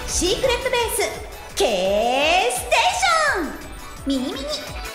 シークレットベース K ステーションミニミニ。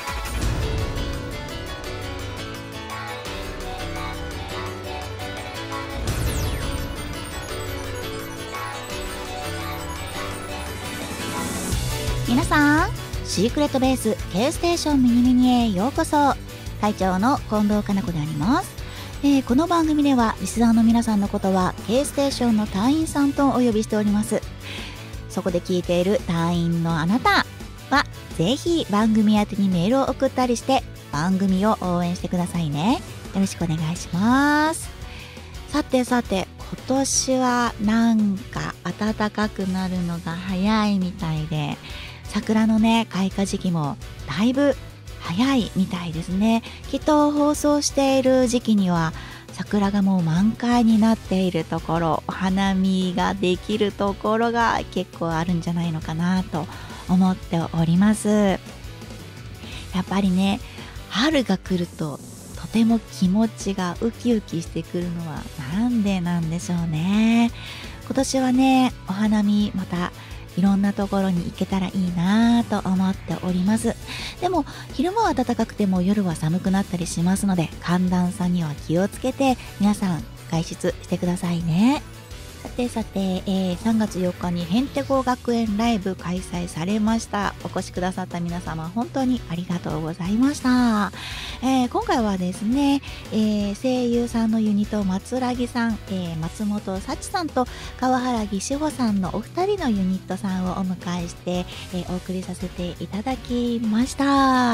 皆さん、シークレットベース K ステーションミニミニへようこそ。会長の近藤かな子であります。この番組ではリスナーの皆さんのことは K ステーションの隊員さんとお呼びしております。そこで聞いている隊員のあなたはぜひ番組宛てにメールを送ったりして番組を応援してくださいね。よろしくお願いします。さて今年はなんか暖かくなるのが早いみたいで、桜のね開花時期もだいぶ早いみたいですね。きっと放送している時期には桜がもう満開になっているところ、お花見ができるところが結構あるんじゃないのかなと思っております。やっぱりね、春が来るととても気持ちがウキウキしてくるのはなんでなんでしょうね。今年はね、お花見またいろんなところに行けたらいいなと思っております。でも昼間は暖かくても夜は寒くなったりしますので、寒暖差には気をつけて皆さん外出してくださいね。さて、3月4日にへんてこ学園ライブ開催されました。お越しくださった皆様本当にありがとうございました。今回はですね、声優さんのユニット松良木さん、松本幸さんと川原木志保さんのお二人のユニットさんをお迎えして、お送りさせていただきました。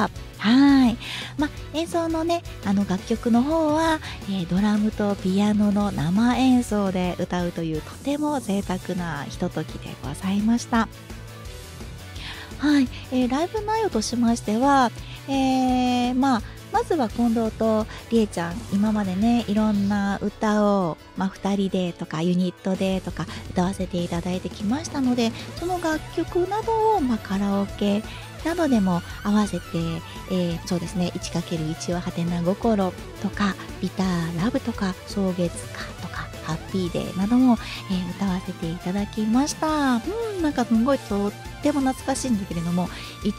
はい、演奏のね楽曲の方は、ドラムとピアノの生演奏で歌うというとても贅沢なひとときでございました。はい、ライブ内容としましては、まずは近藤とりえちゃん、今までねいろんな歌を、2人でとかユニットでとか歌わせていただいてきましたので、その楽曲などを、カラオケなどでも合わせて、そうですね 1×1 ははてな心とかビターラブとか草月花とかハッピーデーなども、歌わせていただきました。なんかすごいとっても懐かしいんだけれども、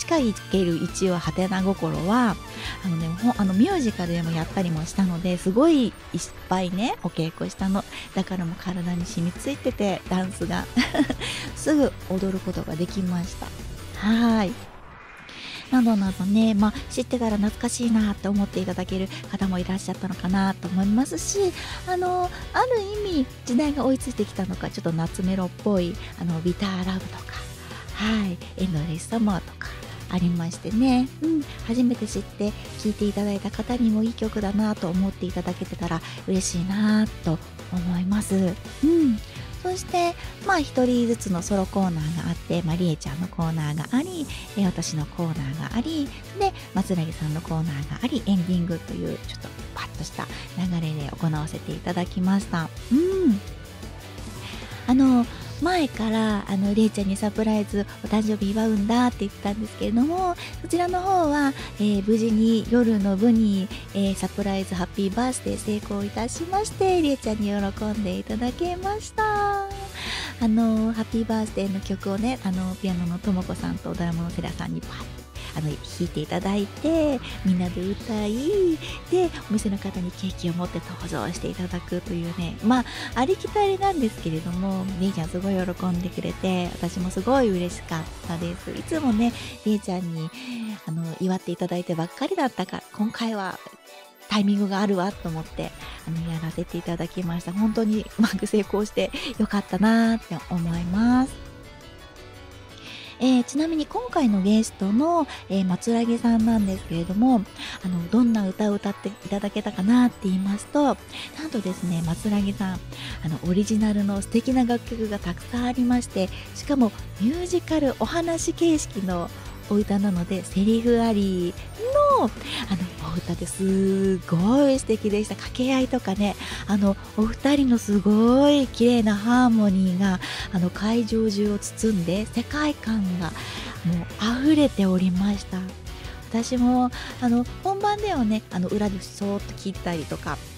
1×1 ははてな心はミュージカルでもやったりもしたので、すごいいっぱいねお稽古したの。だからもう体に染みついててダンスがすぐ踊ることができました。はいなどなどね、知ってたら懐かしいなって思っていただける方もいらっしゃったのかなと思いますし、ある意味時代が追いついてきたのか、ちょっと夏メロっぽいビターラブとか、エンドレスサマーとかありましてね、初めて知って聴いていただいた方にもいい曲だなと思っていただけてたら嬉しいなと思います。そして一人ずつのソロコーナーがあって、りえちゃんのコーナーがあり、私のコーナーがありで、松良さんのコーナーがあり、エンディングというちょっとパッとした流れで行わせていただきました。前からりえちゃんにサプライズお誕生日祝うんだって言ってたんですけれども、そちらの方は、無事に夜の部に、サプライズハッピーバースデー成功いたしまして、りえちゃんに喜んでいただけました。ハッピーバースデーの曲をね、ピアノのともこさんとドラムのセラさんにパッ弾いていただいて、みんなで歌いで、お店の方にケーキを持って登場していただくというね、ありきたりなんですけれども、りえちゃんすごい喜んでくれて、私もすごい嬉しかったです。いつもねりえちゃんに祝っていただいてばっかりだったから、今回はタイミングがあるわと思ってやらせていただきました。本当にうまく成功してよかったなって思います。ちなみに今回のゲストの、松良さんなんですけれども、どんな歌を歌っていただけたかなって言いますと、なんとですね松良さんオリジナルの素敵な楽曲がたくさんありまして、しかもミュージカルお話形式のお歌なので、セリフありのお歌ですごい素敵でした。掛け合いとかね、お二人のすごい綺麗なハーモニーが会場中を包んで、世界観がもう溢れておりました。私も本番ではね裏でそーっと聞いたりとか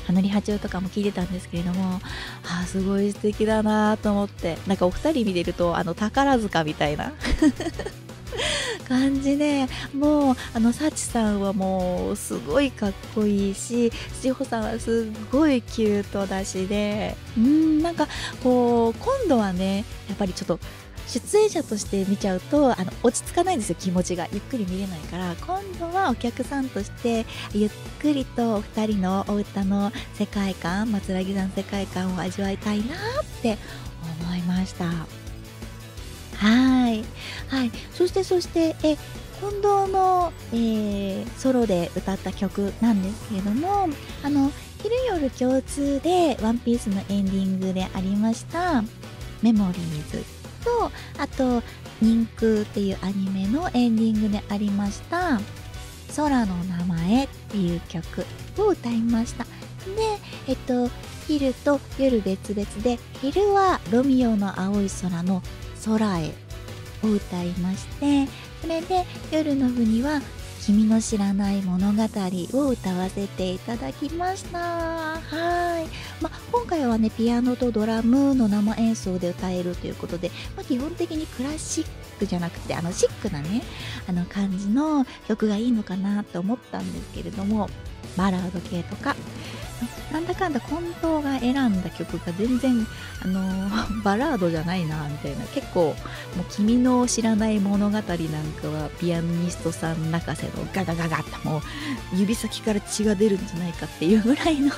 リハ中とかも聞いてたんですけれども、すごい素敵だなと思って、なんかお二人見てると宝塚みたいな感じで、もうサチさんはもうすごいかっこいいし、志保さんはすっごいキュートだしで、なんかこう今度はね、やっぱりちょっと出演者として見ちゃうと落ち着かないんですよ、気持ちがゆっくり見れないから、今度はお客さんとしてゆっくりとお二人のお歌の世界観、松良木さん世界観を味わいたいなって思いました。はい、そして近藤の、ソロで歌った曲なんですけれども、昼夜共通でワンピースのエンディングでありましたメモリーズと、あと人空っていうアニメのエンディングでありました空の名前っていう曲を歌いました。で、昼と夜別々で、昼はロミオの青い空の空へを歌いまして、それで夜の部には君の知らない物語を歌わせていただきました。今回はね、ピアノとドラムの生演奏で歌えるということで、基本的にクラシックじゃなくてシックなね感じの曲がいいのかなと思ったんですけれども、バラード系とかなんだかんだ近藤が選んだ曲が全然バラードじゃないなみたいな、結構もう君の知らない物語なんかはピアニストさん泣かせのガガガガってもう指先から血が出るんじゃないかっていうぐらいの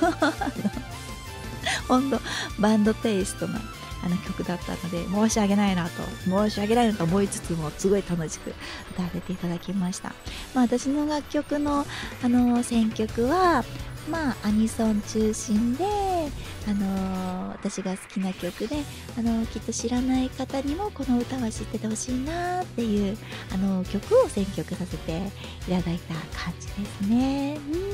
本当バンドテイストな曲だったので、申し訳ないなと思いつつも、すごい楽しく歌わせていただきました。私の楽曲の選曲はアニソン中心で、私が好きな曲で、きっと知らない方にもこの歌は知っててほしいなっていう曲を選曲させていただいた感じですね。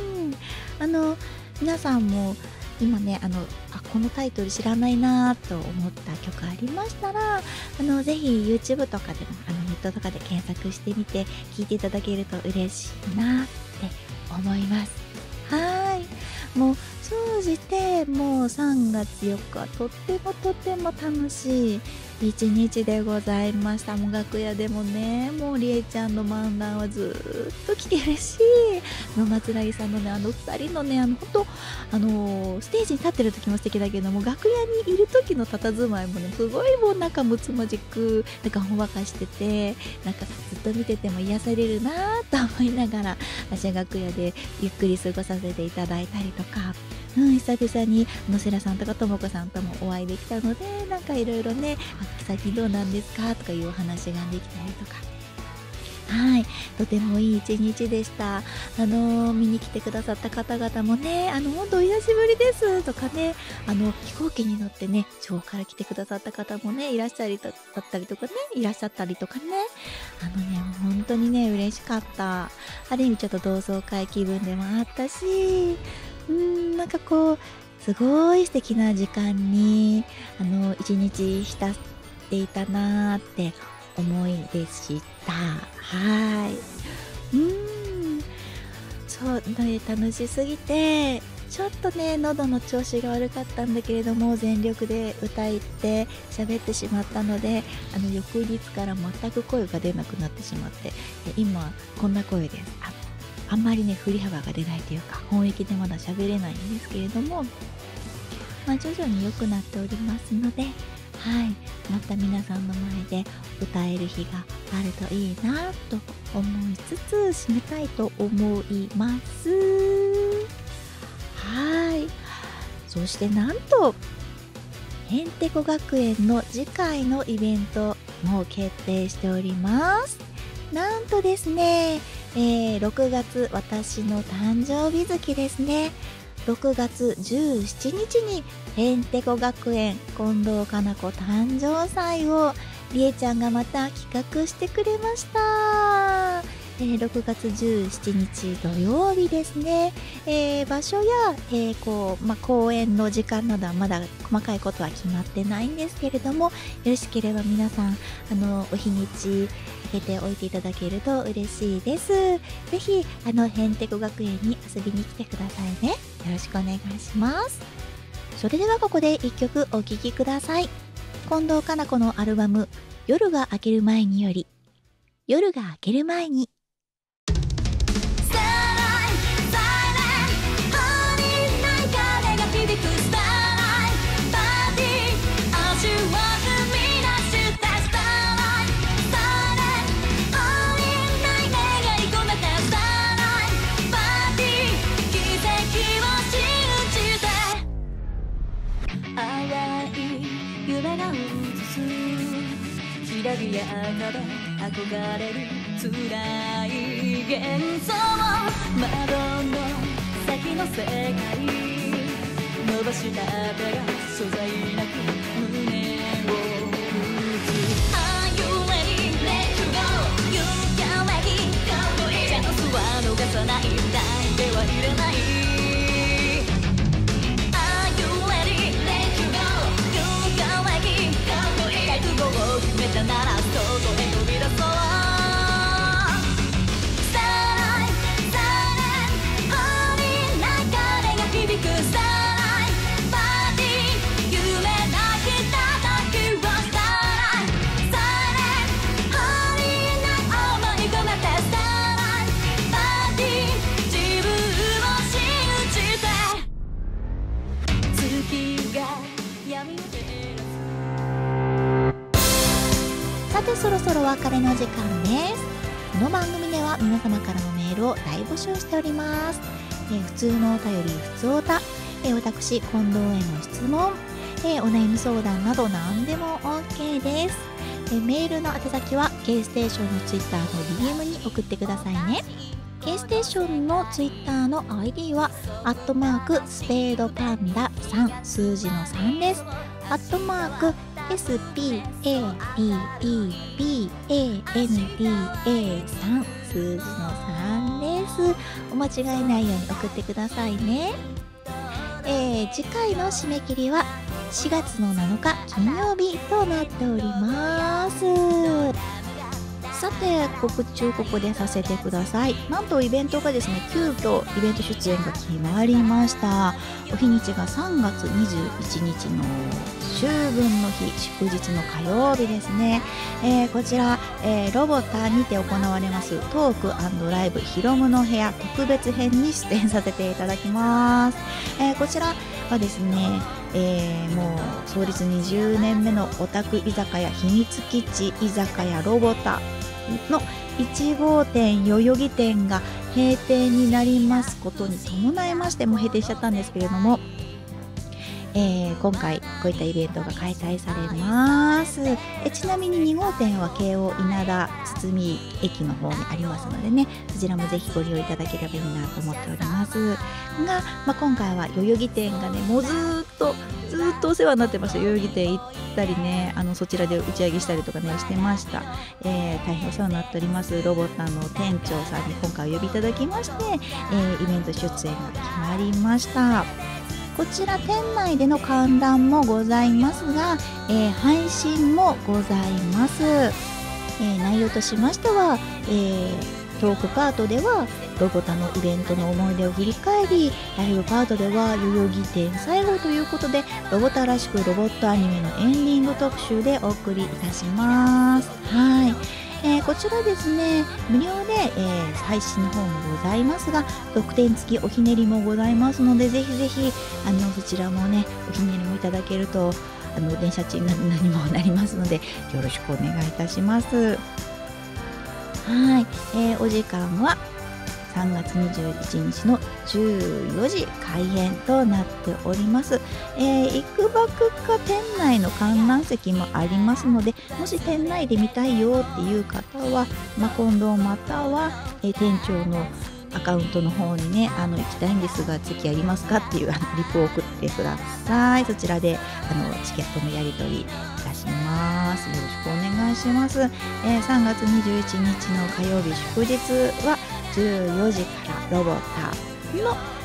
皆さんも今ねこのタイトル知らないなと思った曲ありましたら、ぜひ YouTube とかでもネットとかで検索してみて聴いていただけると嬉しいなって思います。もう総じてもう3月4日とっても楽しい一日でございました。もう楽屋でもね、もうりえちゃんの漫談はずっと来てるし、松良さんのね2人のね本当ステージに立ってる時も素敵だけども、楽屋にいる時の佇まいもねすごいもう仲睦まじくほんわかしてて、ずっと見てても癒されるなと思いながら私は楽屋でゆっくり過ごさせていただいたりとか、久々にセラさんとかともこさんともお会いできたので、いろいろね最近どうなんですかとかいうお話ができたりとか、とてもいい一日でした。見に来てくださった方々もね、本当お久しぶりですとかね、飛行機に乗ってね地方から来てくださった方もねいらっしゃったりとかね、本当にね嬉しかった。ある意味ちょっと同窓会気分でもあったし、すごい素敵な時間に一日浸っていたなーって思いでした。そうね、楽しすぎてちょっとね喉の調子が悪かったんだけれども、全力で歌って喋ってしまったので翌日から全く声が出なくなってしまって、今こんな声です。あんまりね振り幅が出ないというか本域でまだ喋れないんですけれども、徐々に良くなっておりますので、また皆さんの前で歌える日があるといいなと思いつつ締めたいと思います。そしてなんとへんてこ学園の次回のイベントも決定しております。なんとですね、6月私の誕生日月ですね、6月17日にへんてこ学園近藤かな子誕生祭をりえちゃんがまた企画してくれました。6月17日土曜日ですね。場所や、公演の時間などはまだ細かいことは決まってないんですけれども、よろしければ皆さんお日にち、 げておいていただけると嬉しいです。ぜひへんてこ学園に遊びに来てくださいね。よろしくお願いします。それではここで一曲お聴きください。近藤かな子のアルバム夜が明ける前により、夜が明ける前に。 きらびやかで憧れる辛い幻想、窓の先の世界伸ばした手が所在なく胸を打つ。 Are you ready? Let you go. You can make it go. チャンスは逃さない、泣いては入れない。決めたなら外へ飛び出そう。スターライト、スターライト、ホーリーな鐘が響く。スターライト、パーティー、夢なき叩きを。スターライト、スターライト、ホーリーな思い込めて。スターライト、パーティー、自分を信じて。月が闇を照らす。 さてそろそろお別れの時間です。この番組では皆様からのメールを大募集しております。普通のお便り、普通おた、私近藤への質問、お悩み相談など何でも OK です。メールの宛先は K ステーションの Twitter の DM に送ってくださいね。K ステーションの Twitter の ID はスペードパンダ3数字の3です。SPADEPANDA3 数字の3です。お間違いないように送ってくださいね。次回の締め切りは4月の7日金曜日となっております。さて告知をここでさせてください。なんとイベントがですね、急遽イベント出演が決まりました。お日にちが3月21日の秋分の日、祝日の火曜日ですね。こちら、ロボタにて行われますトーク&ライブヒロムの部屋特別編に出演させていただきます。こちらはですね、もう創立20年目のオタク居酒屋秘密基地居酒屋ロボタの1号店代々木店が閉店になりますことに伴いまして、もう閉店しちゃったんですけれども、今回こういったイベントが開催されます。ちなみに2号店は京王稲田堤駅の方にありますのでね、そちらもぜひご利用いただければいいなと思っておりますが、今回は代々木店がね、もうずーっとお世話になってました。代々木店行ったりね、そちらで打ち上げしたりとかねしてました。大変お世話になっておりますロボタンの店長さんに今回お呼びいただきまして、イベント出演が決まりました。こちら店内での観覧もございますが、配信もございます。内容としましては、トークパートではロボタのイベントの思い出を振り返り、ライブパートでは代々木店最後ということで、ロボタらしくロボットアニメのエンディング特集でお送りいたします。はい。こちらですね、無料で、配信の方もございますが、特典付きおひねりもございますので、ぜひぜひそちらもね、おひねりもいただけると電車賃にもなりますので、よろしくお願いいたします。はい、お時間は3月21日の14時開演となっております。いくばくか店内の観覧席もありますので、もし店内で見たいよっていう方は、今度または、店長のアカウントの方にね、行きたいんですが席ありますかっていうリプを送ってください。そちらでチケットのやり取りいたします。よろしくお願いします。3月21日の火曜日祝日は14時からロボタの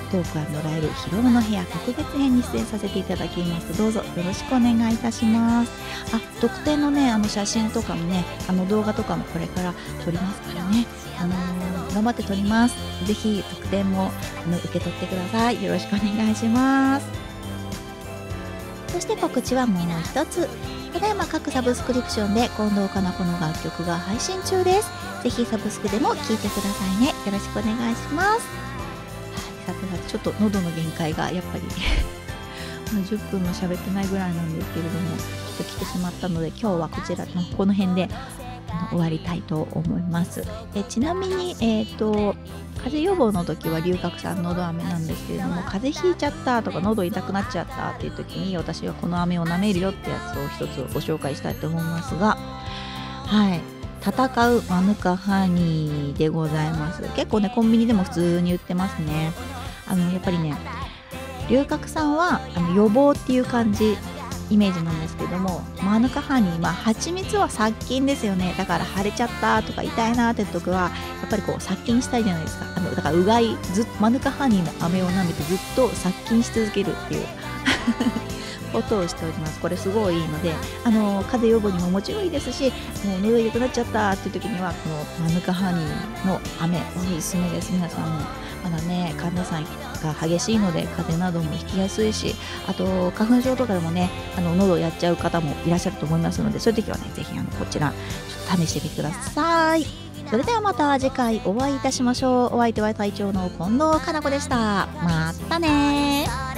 トーク&ライブひろむの部屋特別編に出演させていただきます。どうぞよろしくお願いいたします。特典のね写真とかもね動画とかもこれから撮りますからね、頑張って撮ります。ぜひ特典も受け取ってください。よろしくお願いします。そして告知はもう一つ。ただいま各サブスクリプションで近藤かな子の楽曲が配信中です。ぜひサブスクでも聴いてくださいね。よろしくお願いします。はい、さてちょっと喉の限界がやっぱり10分も喋ってないぐらいなんですけれども、ちょっと来てしまったので今日はこちらのこの辺で終わりたいと思います。ちなみに風邪予防の時は龍角散のど飴なんですけれども、風邪ひいちゃったとか喉痛くなっちゃったっていう時に私はこの飴を舐めるよってやつを一つご紹介したいと思いますが、はい、戦うマヌカハニーでございます。結構ねコンビニでも普通に売ってますね。やっぱりね龍角散は予防っていう感じイメージなんですけども、マヌカハニー蜂蜜は殺菌ですよね。だから腫れちゃったとか痛いなって時はやっぱりこう殺菌したいじゃないですか。だからうがいマヌカハニーの飴を舐めてずっと殺菌し続けるっていうことをしております。これすごいいいので風邪予防にももちろんいいですし、もう喉痛くなっちゃったっていう時にはこのマヌカハニーの飴おすすめです。皆さんもまだね寒暖差が激しいので風邪などもひきやすいし、あと花粉症とかでもね喉をやっちゃう方もいらっしゃると思いますので、そういう時はねぜひこちらちょっと試してみてください。それではまた次回お会いいたしましょう。お相手は隊長の近藤かな子でした。またねー。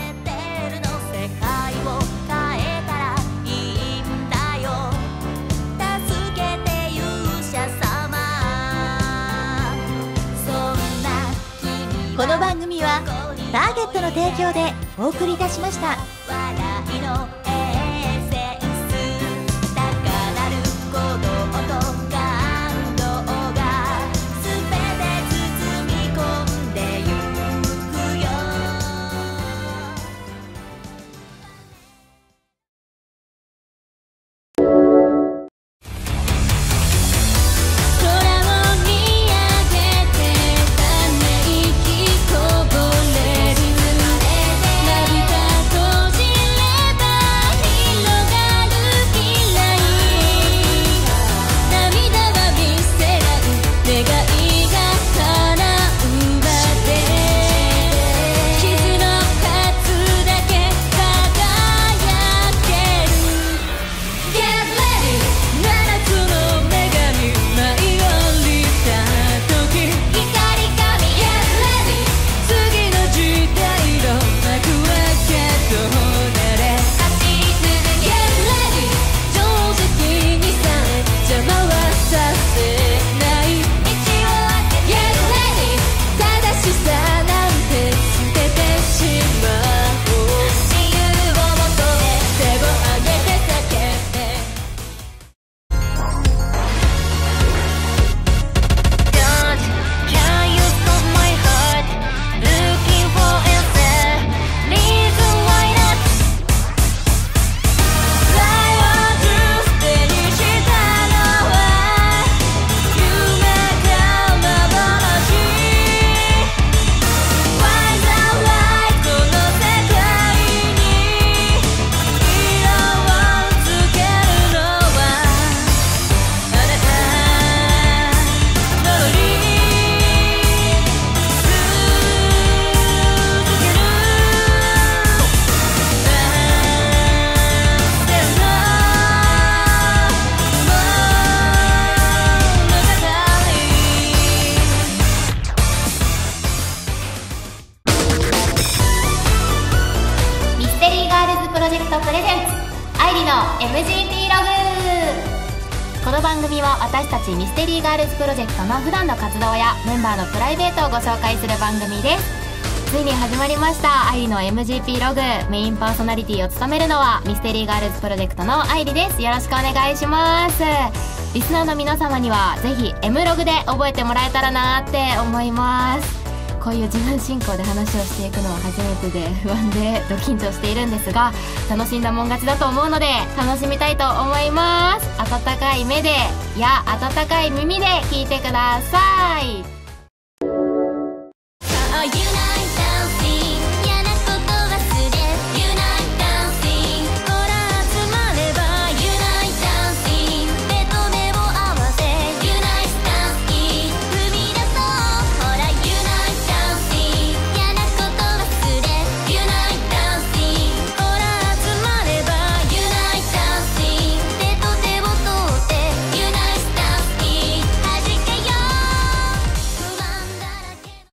この番組はターゲットの提供でお送りいたしました。 MGP ログ。この番組は私たちミステリーガールズプロジェクトの普段の活動やメンバーのプライベートをご紹介する番組です。ついに始まりました愛理の MGP ログ。メインパーソナリティを務めるのはミステリーガールズプロジェクトの愛理です。よろしくお願いします。リスナーの皆様にはぜひ M ログで覚えてもらえたらなって思います。こういう自分進行で話をしていくのは初めてで不安でド緊張しているんですが、楽しんだもん勝ちだと思うので楽しみたいと思います。温かい目で温かい耳で聞いてください。